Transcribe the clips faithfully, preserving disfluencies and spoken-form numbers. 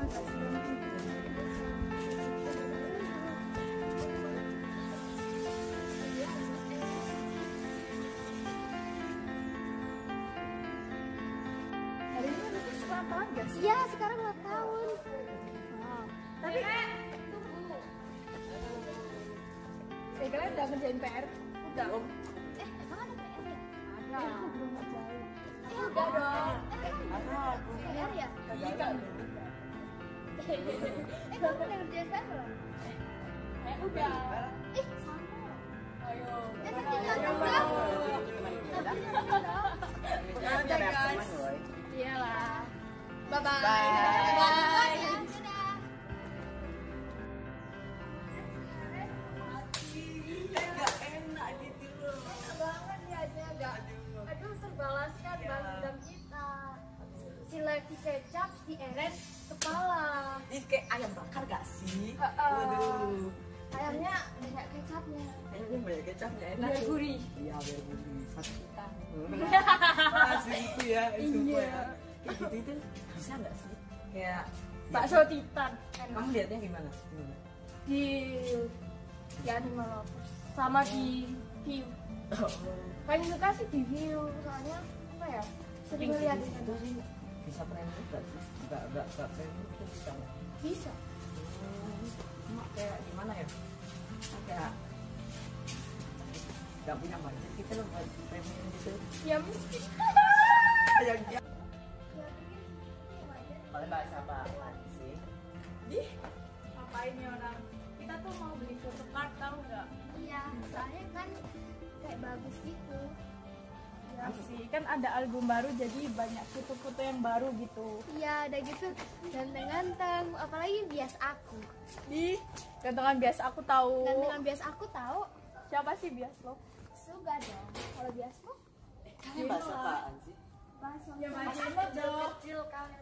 Iya, sekarang ulang tahun. Wow. Tapi tunggu. Eh, kalian udah ngerjain P R? Udah. Eh, emang ada P R ya? Ada. Aku belum ngerjain. Eh, udah dong. Ada. P R ya? Iya kan. Eh, kamu udah ngerjain P R belum? Eh, udah. Eh, sama. Ayo. Eh, tapi jangan dong. Tapi jangan dong. Udah guys. Iyalah. Bye-bye. Bye. Bye. Gak enak gitu loh. Enak banget ya, aja gak. Aduh, terbalaskan balas dendam kita. Sileki kecap dieret kepala. Ini kayak ayam bakar gak sih? Uh, uh. Waduh. Ayamnya banyak kecapnya. Ayamnya banyak kecapnya enak. Biar gurih. Iya, biar gurih. Satu kita. Masih itu ya, sumpah ya. Kayak gitu itu bisa nggak sih? Kayak Bakso Titan. kamu lihatnya gimana? Gimana? Di di Animal Lovers sama di View. Paling suka sih di View, soalnya apa ya? Sering lihat itu sih bisa premium nggak sih? Nggak nggak nggak premium itu bisa nggak? bisa. Cuma kayak gimana ya? Kayak nggak punya budget kita loh buat premium gitu. Ya miskin. Yang dia paling bahasa apa sih? Ih, ngapain nih orang? Kita tuh mau beli photocard, tahu nggak? Iya, soalnya kan kayak bagus gitu. Ya sih, kan ada album baru jadi banyak foto-foto yang baru gitu. Iya, ada gitu. Ganteng-ganteng, apalagi bias aku. Di gantengan bias aku tahu. Gantengan bias aku tahu. Siapa sih bias lo? Suga dong. Kalau bias lo? Ini bahasa apaan sih? Bahasa Ya, bahasa bahasa dong. kecil kan.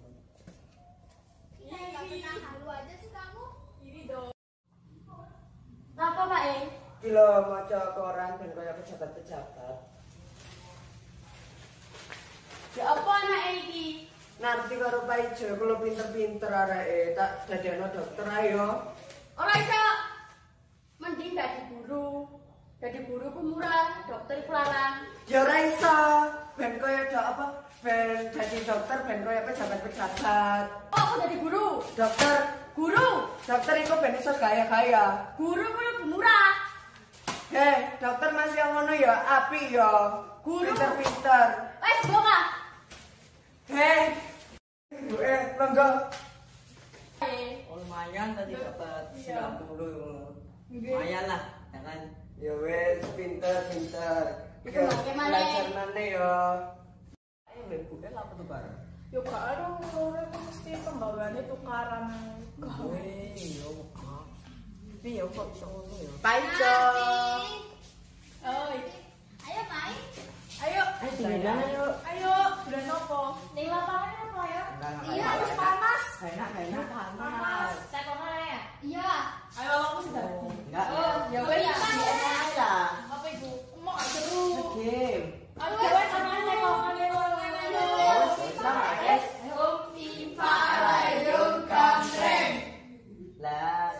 Iya, nggak pernah halu aja sih kamu. Ini dong. Apa Pak E? Gila maca koran dan kayak pejabat-pejabat. Ya apa anak ini? Nanti karo Pak Ijo kalau pinter-pinter areke tak dadekno dokter ayo. Ora iso. Mending dadi guru. Dadi guru ku murah, dokter ku larang. Ya ora iso. Ben koyo dok apa? Ben dadi dokter ben koyo pejabat-pejabat. Oh, aku dadi guru. Dokter, Guru. dokter iku ben iso gaya-gaya. Guru ku lebih murah. Heh, dokter masih yang ngono ya api ya. Guru. Pinter-pinter. Wes boka. Heh. Eh, monggo. Eh, Oh, lumayan tadi dapat Iya. sembilan puluh. Nggih. Lumayan lah, ya kan? Ya wes, pinter-pinter. Itu pakai mana? Belajar mana ya? Eh, lebukan apa tuh bareng? Yo gak ada orang itu mesti pembawaannya tukaran. Wih, ya kok. Tapi ya kok bisa ngono ya? Paico. Oi, ayo main. ayo. Ayo, jalan yuk. Ayo, bulan nopo? Ning lapangan apa ya? Iya, enak, harus enak. panas. Enak, enak, Panas. panas. Saya kemana ya? Iya. Ayo aku sudah. Oh, enggak Oh, ya. ya wes. Di enak aja. Apa itu? Mau gak seru. Game. Ayo, wes sama aja kok. Ayo, ayo. Wes, sama ya. Lah.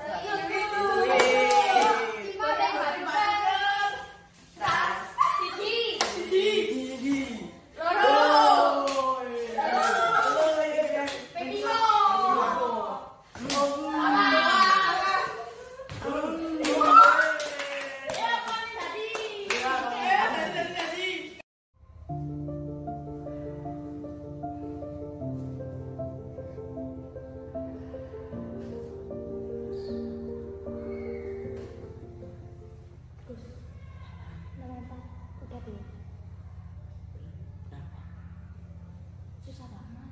Susah banget.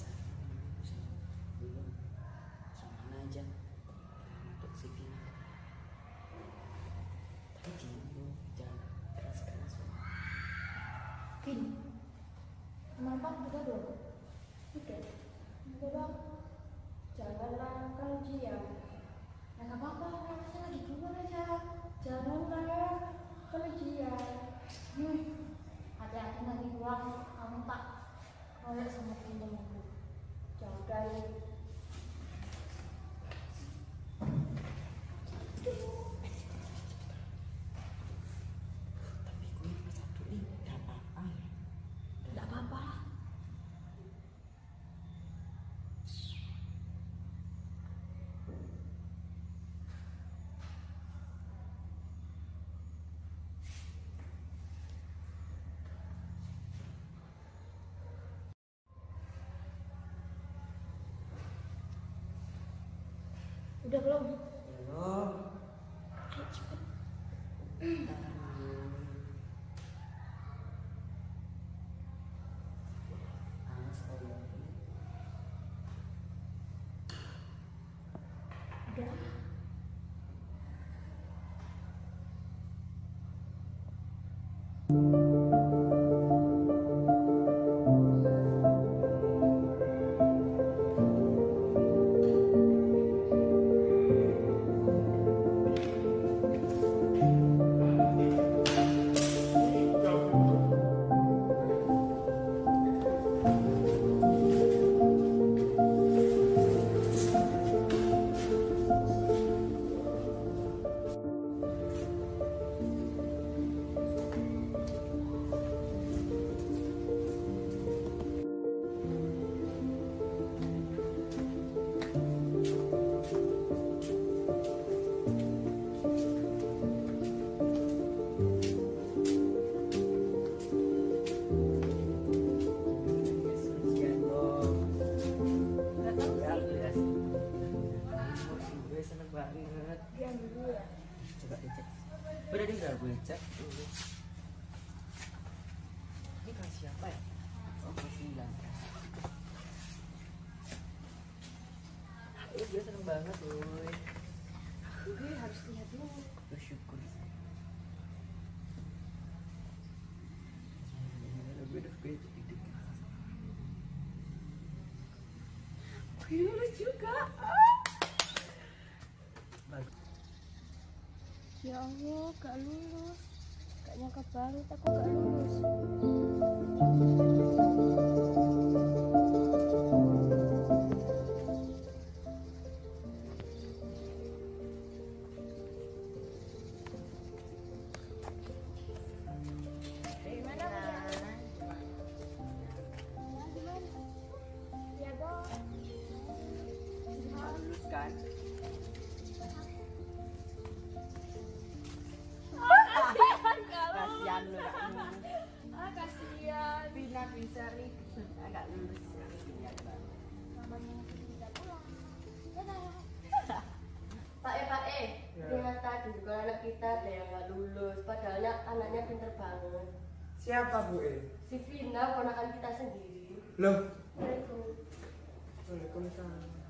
Sama aja. Untuk C V. Tapi dulu jangan keras-keras. Vin, kenapa udah dong? Udah, udah bang. Janganlah kan ujian. Ya nggak apa-apa, saya lagi keluar aja. Janganlah kan ujian. Hmm, hati-hati nanti pulang, kamu tak oleh sama temen-temenku. Jauh dari Udah belum? Belum. Udah. Seneng banget. Diam dulu ya. Coba dicek. Udah deh, udah gue cek. Ini kelas siapa ya? Oh, kelas sembilan. Eh, gue seneng banget, boy. Gue harus lihat dulu. Bersyukur. Gue udah gue jadi kelas. Gue lulus juga. Ya Allah, gak lulus. Gak nyangka banget aku gak lulus. Gimana udah? Ya, gimana? Ya dong. Halus kan? Kasihan lu gak lulus. Ah, kasihan. Vina bisa nih agak lulus. Kasihan banget. Mamanya tidak pulang. Dadah. Pak eh Pak eh, ternyata di sekolah anak kita ada yang nggak lulus. Padahal anaknya pinter banget. Siapa Bu E? Si Vina, ponakan kita sendiri. Loh, Assalamualaikum. Waalaikumsalam.